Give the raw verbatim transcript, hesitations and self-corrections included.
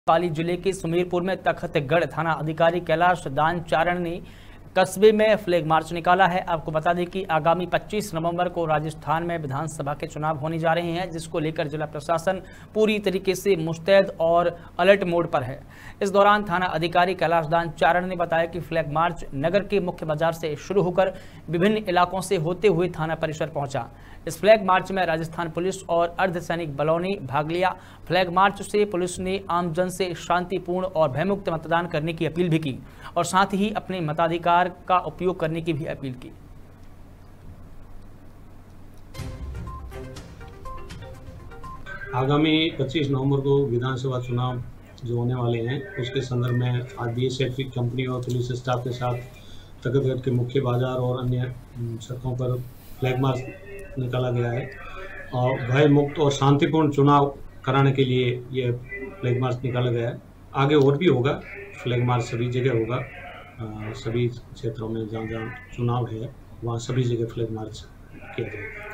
पाली जिले के सुमेरपुर में तखतगढ़ थाना अधिकारी कैलाश दान चारण ने कस्बे में फ्लैग मार्च निकाला है। आपको बता दें कि आगामी पच्चीस नवंबर को राजस्थान में विधानसभा के चुनाव होने जा रहे हैं, जिसको लेकर जिला प्रशासन पूरी तरीके से मुस्तैद और अलर्ट मोड पर है। इस दौरान थाना अधिकारी कैलाश दान चारण ने बताया कि फ्लैग मार्च नगर के मुख्य बाजार से शुरू होकर विभिन्न इलाकों से होते हुए थाना परिसर पहुंचा। इस फ्लैग मार्च में राजस्थान पुलिस और अर्धसैनिक बलों ने भाग लिया। फ्लैग मार्च से पुलिस ने आमजन से शांतिपूर्ण और भयमुक्त मतदान करने की अपील भी की और साथ ही अपने मताधिकार का उपयोग करने की भी अपील की। आगामी पच्चीस नवंबर को विधानसभा चुनाव जो होने वाले हैं, उसके संदर्भ में आज बीएसएफ की कंपनी और पुलिस स्टाफ के साथ तखतगढ़ के मुख्य बाजार और अन्य सड़कों पर फ्लैग मार्च निकाला गया है और भय मुक्त और शांतिपूर्ण चुनाव कराने के लिए ये फ्लैग मार्च निकाला गया है। आगे और भी होगा, फ्लैग मार्च सभी जगह होगा। आ, सभी क्षेत्रों में जहाँ जहाँ चुनाव है वहाँ सभी जगह फ्लैग मार्च किया जाएगा।